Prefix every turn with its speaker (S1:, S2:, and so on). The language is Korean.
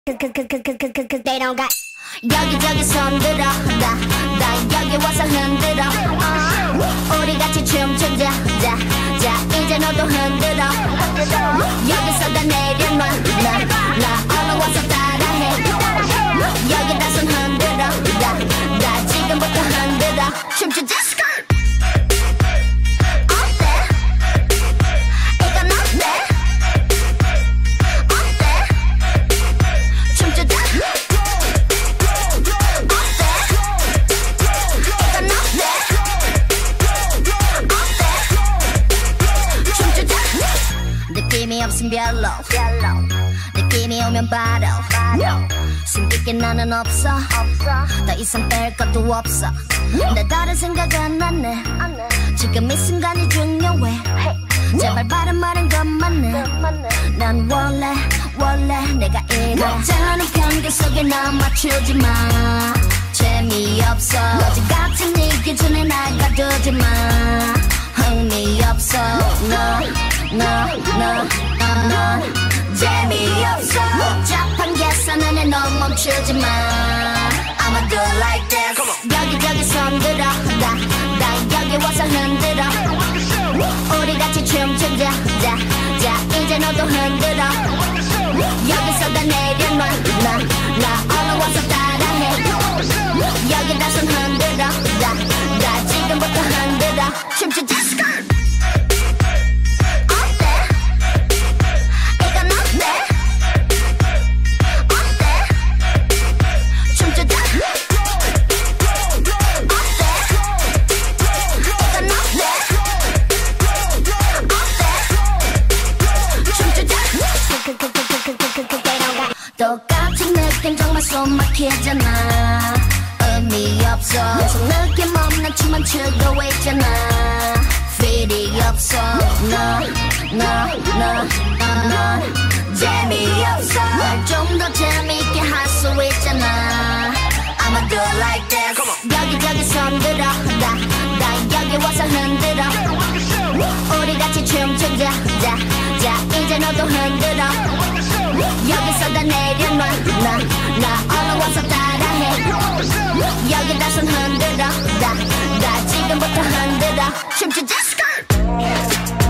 S1: They don't got 여기저기 손들어 나 여기 와서 흔들어 우리 같이 춤추자 자 이제 너도 흔들어 여기서 다 내려놔 나 얼른 와서 따라해 여기다 손 흔들어 나 지금부터 흔들어 춤추자 느낌이 없음 별로 느낌이 오면 바로 숨길 게 나는 없어 더 이상 뺄 것도 없어 내 다른 생각은 안 해 지금 이 순간이 중요해 제발 바른 말은 것만 해난 원래 내가 이래 너잖은 경계 속에 나 맞추지 마 재미없어 어제같이 네 기준에 날 가두지 마 흥미없어 너 재미없어 복잡한 계산은 너 멈추지 마 I'ma do it like this 여기저기 손들어 나 여기 와서 흔들어 우리 같이 춤추자 자 이제 너도 흔들어 여기서 다 내려놔 나 얼른 와서 따라해 여기다 손 흔들어 나 지금부터 흔들어 춤추자 똑같은 느낌 정말 숨 막히잖아 의미 없어 계속 느낌 없는 춤만 추고 있잖아 필이 없어 너 재미없어 널 좀 더 재미있게 할 수 있잖아 I'ma do it like this 여기저기 손들어 나 여기 와서 흔들어 우리 같이 춤추자 자 이제 너도 흔들어 여기서 다 내려놔 나 얼른 와서 따라해 여기다 손 흔들어 나 지금부터 흔들어 춤추자